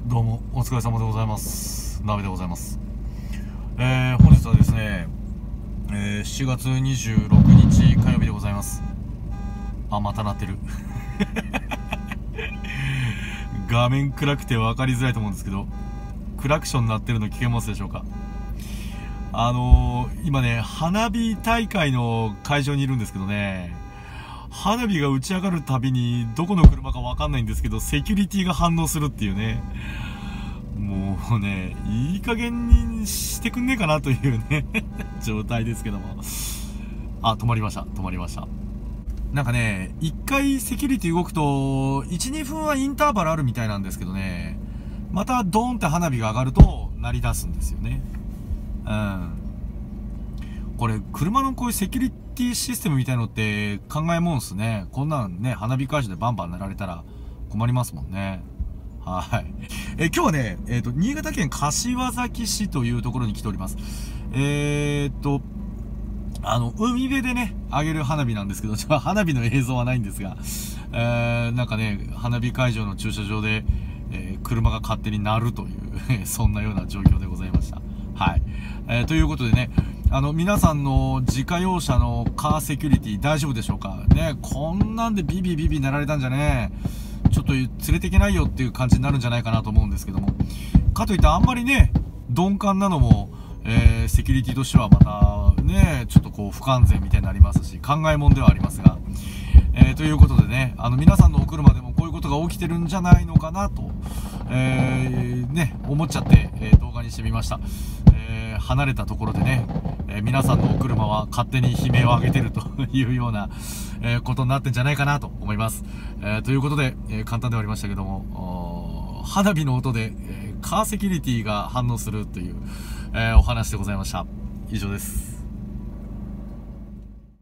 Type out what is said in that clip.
どうもお疲れ様でございます。鍋でございます。本日はですね、7月26日火曜日でございます。あ、また鳴ってる画面暗くて分かりづらいと思うんですけど、クラクション鳴ってるの聞けますでしょうか。今ね、花火大会の会場にいるんですけどね、花火が打ち上がるたびにどこの車か分かんないんですけど、セキュリティが反応するっていうね、もうね、いい加減にしてくんねえかなというね状態ですけども。あ、止まりました。なんかね、一回セキュリティ動くと、1、2分はインターバルあるみたいなんですけどね、またドーンって花火が上がると鳴り出すんですよね。これ、車のこういうセキュリティシステムみたいのって考えもんすね。こんなんね、花火会場でバンバン鳴られたら困りますもんね。はい。今日はね、新潟県柏崎市というところに来ております。海辺でね、上げる花火なんですけど、花火の映像はないんですが、なんかね、花火会場の駐車場で、車が勝手に鳴るというそんなような状況でございました。はい。ということでね、皆さんの自家用車のカーセキュリティ大丈夫でしょうかね。こんなんでビビ鳴られたんじゃね、ちょっと連れていけないよっていう感じになるんじゃないかなと思うんですけども。かといってあんまりね、鈍感なのも、セキュリティとしてはまたね、ちょっとこう不完全みたいになりますし、考えもんではありますが、ということでね、皆さんのお車でもこういうことが起きてるんじゃないのかなと、ね、思っちゃって、動画にしてみました。離れたところでね、皆さんのお車は勝手に悲鳴を上げてるというような、ことになってんじゃないかなと思います。ということで、簡単ではありましたけども、花火の音で、カーセキュリティが反応するという、お話でございました。以上です。